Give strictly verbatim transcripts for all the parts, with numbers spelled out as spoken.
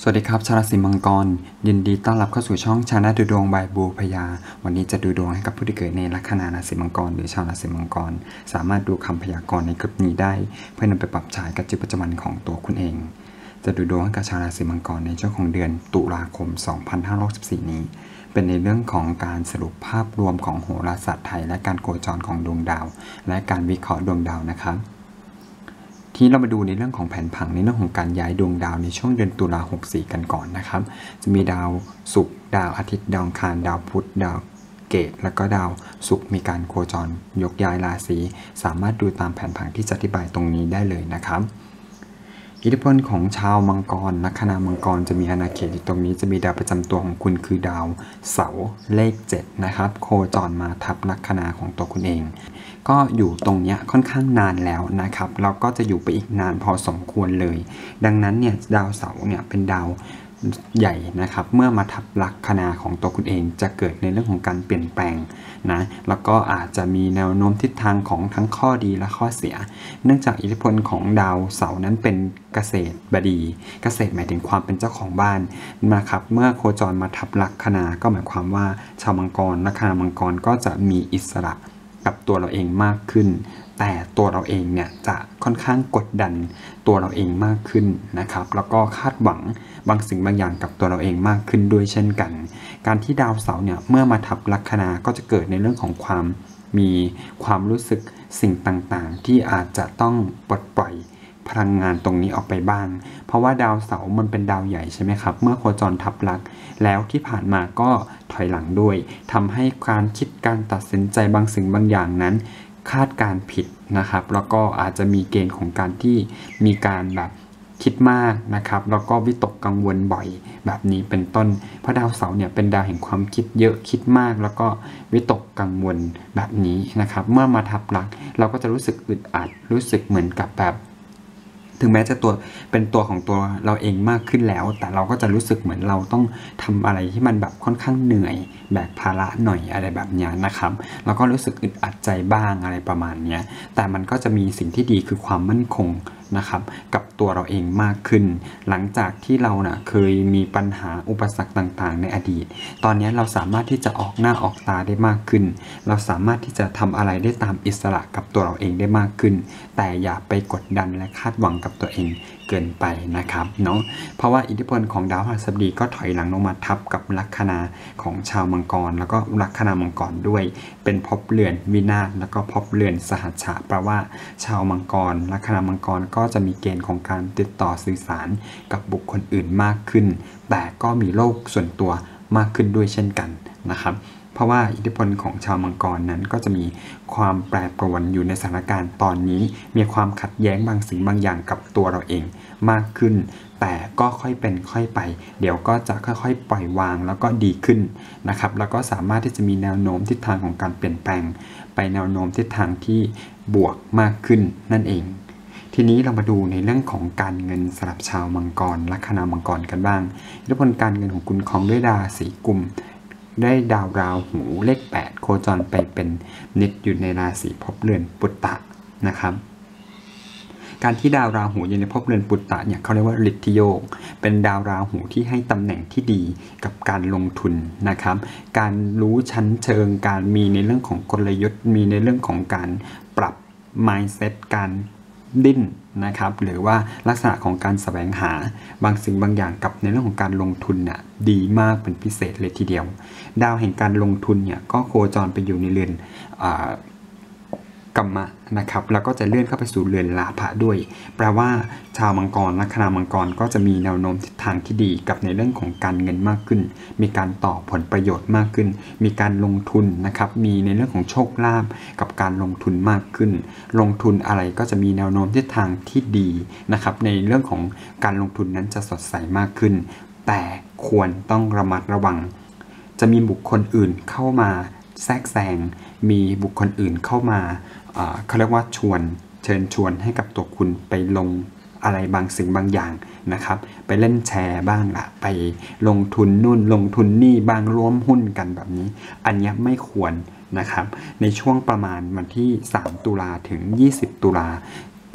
สวัสดีครับชาวราศีมังกรยินดีต้อนรับเข้าสู่ช่องชาแนลดูดวงบายบูพยาวันนี้จะดูดวงให้กับผู้ที่เกิดในลัคนาราศีมังกรหรือชาวราศีมังกรสามารถดูคำพยากรณ์ในคลิปนี้ได้เพื่อนำไปปรับใช้กับชีวิตประจำวันของตัวคุณเองจะดูดวงให้กับชาวราศีมังกรในช่วงของเดือนตุลาคมสองพันห้าร้อยสิบสี่นี้เป็นในเรื่องของการสรุปภาพรวมของโหราศาสตร์ไทยและการโคจรของดวงดาวและการวิเคราะห์ดวงดาวนะครับที่เรามาดูในเรื่องของแผนผังในเรื่องของการย้ายดวงดาวในช่วงเดือนตุลาหกสี่กันก่อนนะครับจะมีดาวศุกร์ดาวอาทิตย์ดาวอังคารดาวพุธดาวเกตและก็ดาวศุกร์มีการโคจรยกย้ายราศีสามารถดูตามแผนผังที่จะอธิบายตรงนี้ได้เลยนะครับอิทธิพลของชาวมังกรลัคนามังกรจะมีอาณาเขตอยู่ตรงนี้จะมีดาวประจำตัวของคุณคือดาวเสาร์เลขเจ็ดนะครับโคจรมาทับลัคนาของตัวคุณเองก็อยู่ตรงนี้ค่อนข้างนานแล้วนะครับเราก็จะอยู่ไปอีกนานพอสมควรเลยดังนั้นเนี่ยดาวเสาร์เนี่ยเป็นดาวใหญ่นะครับเมื่อมาทับลัคนาของตัวคุณเองจะเกิดในเรื่องของการเปลี่ยนแปลงนะแล้วก็อาจจะมีแนวโน้มทิศทางของทั้งข้อดีและข้อเสียเนื่องจากอิทธิพลของดาวเสาร์นั้นเป็นเกษตรบดีเกษตรหมายถึงความเป็นเจ้าของบ้านนะครับเมื่อโคจรมาทับลัคนาก็หมายความว่าชาวมังกรลัคนามังกรก็จะมีอิสระกับตัวเราเองมากขึ้นแต่ตัวเราเองเนี่ยจะค่อนข้างกดดันตัวเราเองมากขึ้นนะครับแล้วก็คาดหวังบางสิ่งบางอย่างกับตัวเราเองมากขึ้นด้วยเช่นกันการที่ดาวเสาร์เนี่ยเมื่อมาทับลัคนาก็จะเกิดในเรื่องของความมีความรู้สึกสิ่งต่างๆที่อาจจะต้องปลดปล่อยพลังงานตรงนี้ออกไปบ้างเพราะว่าดาวเสาร์มันเป็นดาวใหญ่ใช่ไหมครับเมื่อโคจรทับลักแล้วที่ผ่านมาก็ถอยหลังด้วยทำให้การคิดการตัดสินใจบางสิ่งบางอย่างนั้นคาดการผิดนะครับแล้วก็อาจจะมีเกณฑ์ของการที่มีการแบบคิดมากนะครับแล้วก็วิตกกังวลบ่อยแบบนี้เป็นต้นเพราะดาวเสาร์เนี่ยเป็นดาวแห่งความคิดเยอะคิดมากแล้วก็วิตกกังวลแบบนี้นะครับเมื่อมาทับลักเราก็จะรู้สึกอึดอัดรู้สึกเหมือนกับแบบถึงแม้จะตัวเป็นตัวของตัวเราเองมากขึ้นแล้วแต่เราก็จะรู้สึกเหมือนเราต้องทำอะไรที่มันแบบค่อนข้างเหนื่อยแบกภาระหน่อยอะไรแบบนี้นะครับแล้วก็รู้สึกอึดอัดใจบ้างอะไรประมาณนี้แต่มันก็จะมีสิ่งที่ดีคือความมั่นคงนะครับกับตัวเราเองมากขึ้นหลังจากที่เรานะ่ะเคยมีปัญหาอุปสรรคต่างๆในอดีตตอนนี้เราสามารถที่จะออกหน้าออกตาได้มากขึ้นเราสามารถที่จะทำอะไรได้ตามอิสระกับตัวเราเองได้มากขึ้นแต่อย่าไปกดดันและคาดหวังกับตัวเองเกินไปนะครับเนาะเพราะว่าอิทธิพลของดาวพฤหัสบดีก็ถอยหลังลงมาทับกับลัคนาของชาวมังกรแล้วก็ลัคนามังกรด้วยเป็นภพเรือนวินาศแล้วก็ภพเรือนสหัชชะแปลว่าชาวมังกรลัคนามังกรก็จะมีเกณฑ์ของการติดต่อสื่อสารกับบุคคลอื่นมากขึ้นแต่ก็มีโลกส่วนตัวมากขึ้นด้วยเช่นกันนะครับเพราะว่าอิทธิพลของชาวมังกรนั้นก็จะมีความแปรปรวนอยู่ในสถานการณ์ตอนนี้มีความขัดแย้งบางสิ่งบางอย่างกับตัวเราเองมากขึ้นแต่ก็ค่อยเป็นค่อยไปเดี๋ยวก็จะค่อยๆปล่อยวางแล้วก็ดีขึ้นนะครับแล้วก็สามารถที่จะมีแนวโน้มทิศทางของการเปลี่ยนแปลงไปแนวโน้มทิศทางที่บวกมากขึ้นนั่นเองทีนี้เรามาดูในเรื่องของการเงินสำหรับชาวมังกรลัคนามังกรกันบ้างอิทธิพลการเงินของคุณครองด้วยราศีกุมได้ดาวราหูเลขแปดโคจรไปเป็นนิดอยู่ในราศีภพเรือนปุตตะนะครับการที่ดาวราหูอยู่ในภพเรือนปุตตะเนี่ยเขาเรียกว่าฤทธิโยกเป็นดาวราหูที่ให้ตำแหน่งที่ดีกับการลงทุนนะครับการรู้ชั้นเชิงการมีในเรื่องของกลยุทธ์มีในเรื่องของการปรับ mindset การดิ้นนะครับหรือว่าลักษณะของการแสวงหาบางสิ่งบางอย่างกับในเรื่องของการลงทุนเนี่ยดีมากเป็นพิเศษเลยทีเดียวดาวแห่งการลงทุนเนี่ยก็โคจรไปอยู่ในเรือนกัมมะนะครับแล้วก็จะเลื่อนเข้าไปสู่เรือนลาภะด้วยแปลว่าชาวมังกรลัคนามังกรก็จะมีแนวโน้มทิศทางที่ดีกับในเรื่องของการเงินมากขึ้นมีการต่อผลประโยชน์มากขึ้นมีการลงทุนนะครับมีในเรื่องของโชคลาภกับการลงทุนมากขึ้นลงทุนอะไรก็จะมีแนวโน้มทิศทางที่ดีนะครับในเรื่องของการลงทุนนั้นจะสดใสมากขึ้นแต่ควรต้องระมัดระวังจะมีบุคคลอื่นเข้ามาแทรกแซงมีบุคคลอื่นเข้ามาเขาเรียกว่าชวนเชิญชวนให้กับตัวคุณไปลงอะไรบางสิ่งบางอย่างนะครับไปเล่นแชร์บ้างละไปลงทุนนู่นลงทุนนี่บ้างร่วมหุ้นกันแบบนี้อันนี้ไม่ควรนะครับในช่วงประมาณวันที่สามตุลาถึงยี่สิบตุลา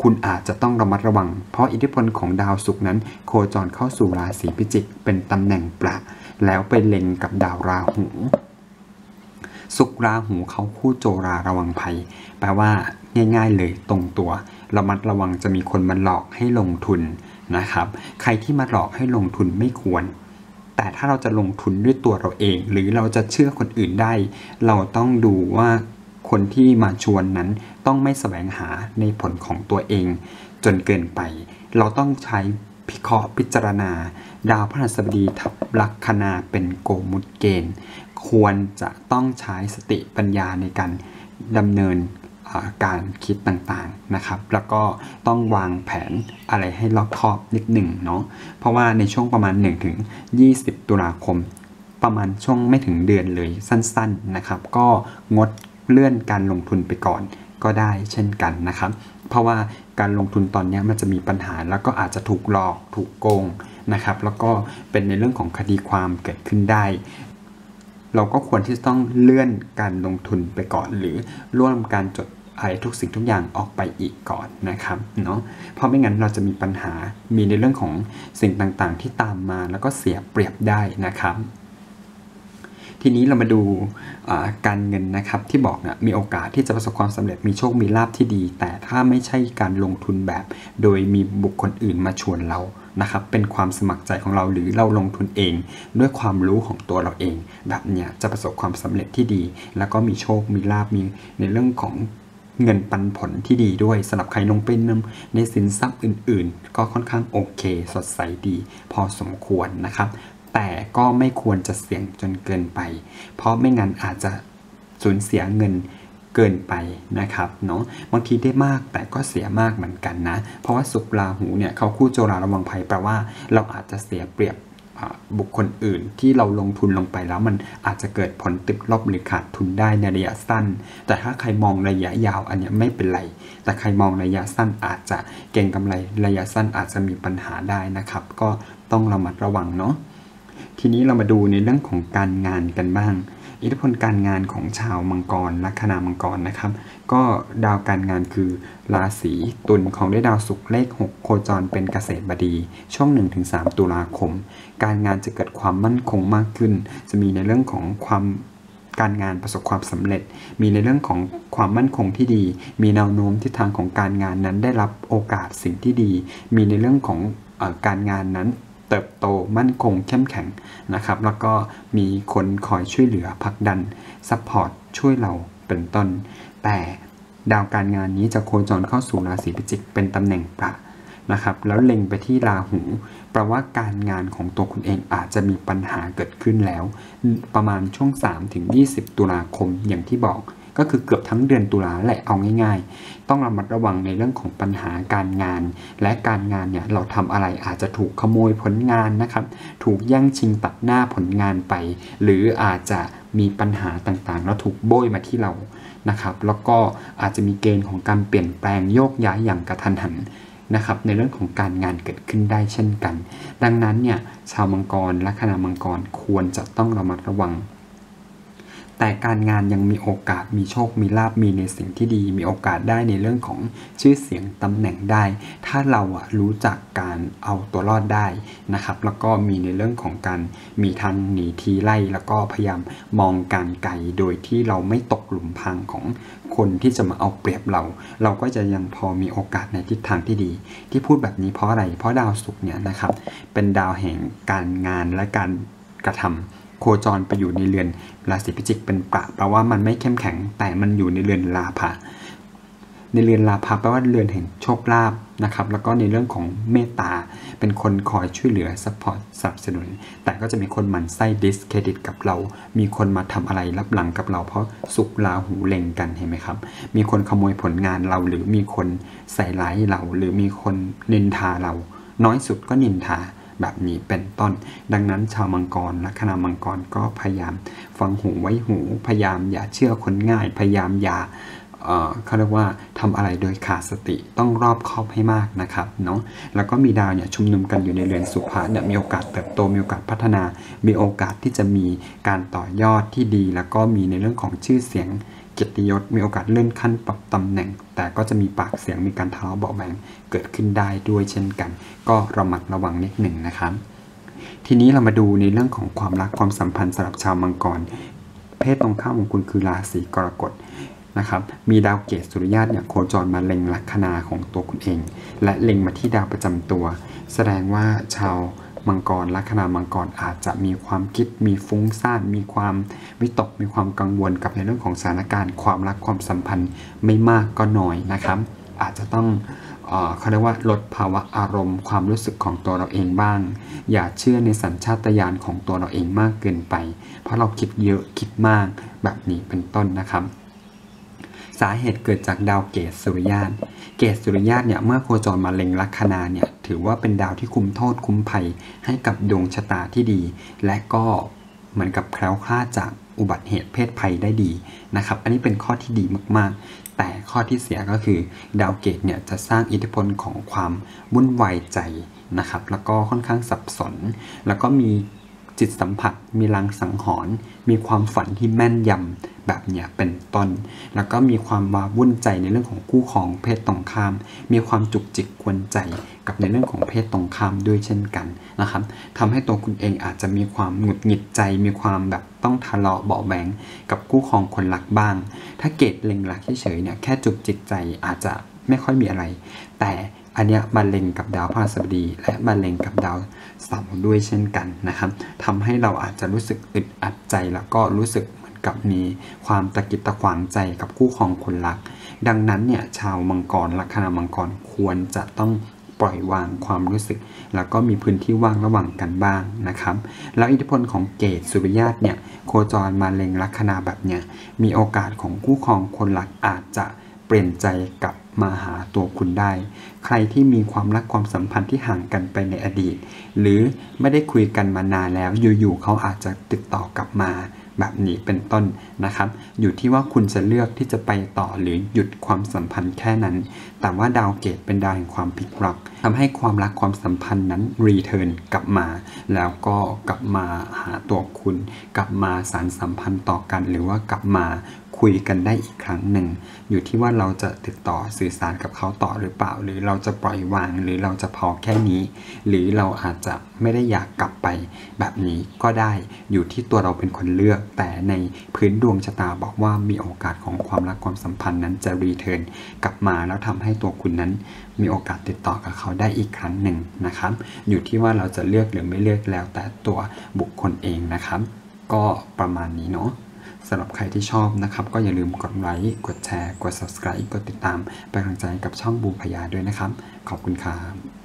คุณอาจจะต้องระมัดระวังเพราะอิทธิพลของดาวศุกร์นั้นโคจรเข้าสู่ราศีพิจิกเป็นตำแหน่งประแล้วไปเล็งกับดาวราหูศุกร์ราหูเขาคู่โจราระวังภัยแปลว่าง่ายๆเลยตรงตัวระมัดระวังจะมีคนมาหลอกให้ลงทุนนะครับใครที่มาหลอกให้ลงทุนไม่ควรแต่ถ้าเราจะลงทุนด้วยตัวเราเองหรือเราจะเชื่อคนอื่นได้เราต้องดูว่าคนที่มาชวนนั้นต้องไม่แสวงหาในผลของตัวเองจนเกินไปเราต้องใช้พิเคราะห์พิจารณาดาวพฤหัสบดีทับลัคนาเป็นโกมุตเกณฑ์ควรจะต้องใช้สติปัญญาในการดำเนินการคิดต่างๆนะครับแล้วก็ต้องวางแผนอะไรให้รอบคอบนิดหนึ่งเนาะเพราะว่าในช่วงประมาณ หนึ่งถึงยี่สิบ ตุลาคมประมาณช่วงไม่ถึงเดือนเลยสั้นๆนะครับก็งดเลื่อนการลงทุนไปก่อนก็ได้เช่นกันนะครับเพราะว่าการลงทุนตอนนี้มันจะมีปัญหาแล้วก็อาจจะถูกหลอกถูกโกงนะครับแล้วก็เป็นในเรื่องของคดีความเกิดขึ้นได้เราก็ควรที่จะต้องเลื่อนการลงทุนไปก่อนหรือร่วมการจดอะไรทุกสิ่งทุกอย่างออกไปอีกก่อนนะครับเนาะเพราะไม่งั้นเราจะมีปัญหามีในเรื่องของสิ่งต่างๆที่ตามมาแล้วก็เสียเปรียบได้นะครับทีนี้เรามาดูการเงินนะครับที่บอกนะมีโอกาสที่จะประสบความสำเร็จมีโชคมีลาภที่ดีแต่ถ้าไม่ใช่การลงทุนแบบโดยมีบุคคลอื่นมาชวนเรานะครับเป็นความสมัครใจของเราหรือเราลงทุนเองด้วยความรู้ของตัวเราเองแบบเนี้ยจะประสบความสำเร็จที่ดีแล้วก็มีโชคมีลาภมีในเรื่องของเงินปันผลที่ดีด้วยสำหรับใครลงเป็นในสินทรัพย์อื่นๆก็ค่อนข้างโอเคสดใสดีพอสมควรนะครับแต่ก็ไม่ควรจะเสี่ยงจนเกินไปเพราะไม่งั้นอาจจะสูญเสียเงินเกินไปนะครับเนาะบางทีได้มากแต่ก็เสียมากเหมือนกันนะเพราะว่าศุกร์ราหูเนี่ยเขาคู่โจราระวังภัยแปลว่าเราอาจจะเสียเปรียบบุคคลอื่นที่เราลงทุนลงไปแล้วมันอาจจะเกิดผลติดลบหรือขาดทุนได้ในระยะสั้นแต่ถ้าใครมองระยะยาวอันนี้ไม่เป็นไรแต่ใครมองระยะสั้นอาจจะเก็งกำไรระยะสั้นอาจจะมีปัญหาได้นะครับก็ต้องระมัดระวังเนาะทีนี้เรามาดูในเรื่องของการงานกันบ้างอิทธิพลการงานของชาวมังกรลัคนามังกรนะครับก็ดาวการงานคือราศีตุลของได้ดาวศุกร์เลขหกโคจรเป็นเกษตรบดีช่วง หนึ่งถึงสาม ตุลาคมการงานจะเกิดความมั่นคงมากขึ้นจะมีในเรื่องของความการงานประสบความสำเร็จมีในเรื่องของความมั่นคงที่ดีมีแนวโน้มทิศทางของการงานนั้นได้รับโอกาสสิ่งที่ดีมีในเรื่องของเอ่อการงานนั้นเติบโตมั่นคงเข้มแข็งนะครับแล้วก็มีคนคอยช่วยเหลือผลักดันซัพพอร์ตช่วยเราเป็นต้นแต่ดาวการงานนี้จะโคจรเข้าสู่ราศีพิจิกเป็นตำแหน่งประนะครับแล้วเล็งไปที่ราหูแปลว่าการงานของตัวคุณเองอาจจะมีปัญหาเกิดขึ้นแล้วประมาณช่วง สามถึงยี่สิบ ตุลาคมอย่างที่บอกก็คือเกือบทั้งเดือนตุลาแหละเอาง่ายๆต้องระมัดระวังในเรื่องของปัญหาการงานและการงานเนี่ยเราทำอะไรอาจจะถูกขโมยผลงานนะครับถูกแย่งชิงตัดหน้าผลงานไปหรืออาจจะมีปัญหาต่างๆแล้วถูกโบยมาที่เรานะครับแล้วก็อาจจะมีเกณฑ์ของการเปลี่ยนแปลงโยกย้ายอย่างกระทันหันนะครับในเรื่องของการงานเกิดขึ้นได้เช่นกันดังนั้นเนี่ยชาวมังกรลัคนามังกรควรจะต้องระมัดระวังแต่การงานยังมีโอกาสมีโชคมีลาภมีในสิ่งที่ดีมีโอกาสได้ในเรื่องของชื่อเสียงตำแหน่งได้ถ้าเราอะรู้จักการเอาตัวรอดได้นะครับแล้วก็มีในเรื่องของการมีทางหนีทีไล่แล้วก็พยายามมองการไกลโดยที่เราไม่ตกหลุมพรางของคนที่จะมาเอาเปรียบเราเราก็จะยังพอมีโอกาสในทิศทางที่ดีที่พูดแบบนี้เพราะอะไรเพราะดาวศุกร์เนี่ยนะครับเป็นดาวแห่งการงานและการกระทำโคจรไปอยู่ในเรือนราศีพิจิกเป็นประแปลว่ามันไม่เข้มแข็งแต่มันอยู่ในเรือนราภะในเรือนราภะแปลว่าเรือนแห่งโชคลาภนะครับแล้วก็ในเรื่องของเมตตาเป็นคนคอยช่วยเหลือซัพพอร์ตสนับสนุนแต่ก็จะมีคนหมั่นไส้ดิสเครดิตกับเรามีคนมาทำอะไรรับหลังกับเราเพราะศุกร์ราหูเล็งกันเห็นไหมครับมีคนขโมยผลงานเราหรือมีคนใส่ร้ายเราหรือมีคนนินทาเราน้อยสุดก็นินทาแบบนี้เป็นต้นดังนั้นชาวมังกรลัคนามังกรก็พยายามฟังหูไว้หูพยายามอย่าเชื่อคนง่ายพยายามอย่าเอ่อเขาเรียกว่าทำอะไรโดยขาดสติต้องรอบคอบให้มากนะครับเนาะแล้วก็มีดาวเนี่ยชุมนุมกันอยู่ในเรือนสุภะเนี่ยมีโอกาสเติบโตมีโอกาสพัฒนามีโอกาสที่จะมีการต่อยอดที่ดีแล้วก็มีในเรื่องของชื่อเสียงเกียรติยศมีโอกาสเลื่อนขั้นปรับตำแหน่งแต่ก็จะมีปากเสียงมีการทะเลาะเบาะแวงเกิดขึ้นได้ด้วยเช่นกันก็ระมัดระวังนิดหนึ่งนะครับทีนี้เรามาดูในเรื่องของความรักความสัมพันธ์สำหรับชาวมังกรเพศตรงข้ามของคุณคือราศีกรกฎนะครับมีดาวเกตสุริยะเนี่ยโคจรมาเล็งลัคนาของตัวคุณเองและเล็งมาที่ดาวประจำตัวแสดงว่าชาวมังกรลัคนามังกรอาจจะมีความคิดมีฟุ้งซ่านมีความวิตกมีความกังวลกับในเรื่องของสถานการณ์ความรักความสัมพันธ์ไม่มากก็น้อยนะครับอาจจะต้องเอ่อเขาเรียกว่าลดภาวะอารมณ์ความรู้สึกของตัวเราเองบ้างอย่าเชื่อในสัญชาตญาณของตัวเราเองมากเกินไปเพราะเราคิดเยอะคิดมากแบบนี้เป็นต้นนะครับสาเหตุเกิดจากดาวเกตสุริยะเกตสุริยะเนี่ยเมื่อโคจรมาเล็งลัคนาเนี่ยถือว่าเป็นดาวที่คุ้มโทษคุ้มภัยให้กับดวงชะตาที่ดีและก็เหมือนกับแคล้วคลาดจากอุบัติเหตุเพศภัยได้ดีนะครับอันนี้เป็นข้อที่ดีมากๆแต่ข้อที่เสียก็คือดาวเกตเนี่ยจะสร้างอิทธิพลของความวุ่นวายใจนะครับแล้วก็ค่อนข้างสับสนแล้วก็มีจิตสัมผัสมีลางสังหรณ์มีความฝันที่แม่นยำแบบเนี้ยเป็นต้นแล้วก็มีความว้าวุ่นใจในเรื่องของคู่ครองเพศตรงข้ามมีความจุกจิกกวนใจกับในเรื่องของเพศตรงข้ามด้วยเช่นกันนะครับทำให้ตัวคุณเองอาจจะมีความหงุดหงิดใจมีความแบบต้องทะเลาะเบาะแหวงกับคู่ครองคนรักบ้างถ้าเกตเล็งรักเฉยๆเนี่ยแค่จุกจิกใจอาจจะไม่ค่อยมีอะไรแต่อันเนี้ยมาเล็งกับดาวพฤหัสบดีและมาเล็งกับดาวเสาร์ด้วยเช่นกันนะครับทำให้เราอาจจะรู้สึกอึดอัดใจแล้วก็รู้สึกเหมือนกับมีความตะกิดตะขวางใจกับคู่ครองคนรักดังนั้นเนี่ยชาวมังกรลัคนามังกรควรจะต้องปล่อยวางความรู้สึกแล้วก็มีพื้นที่ว่างระหว่างกันบ้างนะครับแล้วอิทธิพลของเกตสุริยะเนี่ยโคจรมาเล็งลัคนาแบบเนี้ยมีโอกาสของคู่ครองคนรักอาจจะเปลี่ยนใจกับมาหาตัวคุณได้ใครที่มีความรักความสัมพันธ์ที่ห่างกันไปในอดีตหรือไม่ได้คุยกันมานานแล้วอยู่ๆเขาอาจจะติดต่อกลับมาแบบนี้เป็นต้นนะครับอยู่ที่ว่าคุณจะเลือกที่จะไปต่อหรือหยุดความสัมพันธ์แค่นั้นแต่ว่าดาวเกตเป็นดาวแห่งความพลิกล็อกทำให้ความรักความสัมพันธ์นั้นรีเทิร์นกลับมาแล้วก็กลับมาหาตัวคุณกลับมาสานสัมพันธ์ต่อกันหรือว่ากลับมาคุยกันได้อีกครั้งหนึ่งอยู่ที่ว่าเราจะติดต่อสื่อสารกับเขาต่อหรือเปล่าหรือเราจะปล่อยวางหรือเราจะพอแค่นี้หรือเราอาจจะไม่ได้อยากกลับไปแบบนี้ก็ได้อยู่ที่ตัวเราเป็นคนเลือกแต่ในพื้นดวงชะตาบอกว่ามีโอกาสของความรักความสัมพันธ์นั้นจะรีเทิร์นกลับมาแล้วทำให้ตัวคุณนั้นมีโอกาสติดต่อกับเขาได้อีกครั้งหนึ่งนะครับอยู่ที่ว่าเราจะเลือกหรือไม่เลือกแล้วแต่ตัวบุคคลเองนะครับก็ประมาณนี้เนาะสำหรับใครที่ชอบนะครับก็อย่าลืมกดไลค์กดแชร์กด ซับสไครบ์ กดติดตามเป็นกำลังใจกับช่องบูพยาด้วยนะครับขอบคุณครับ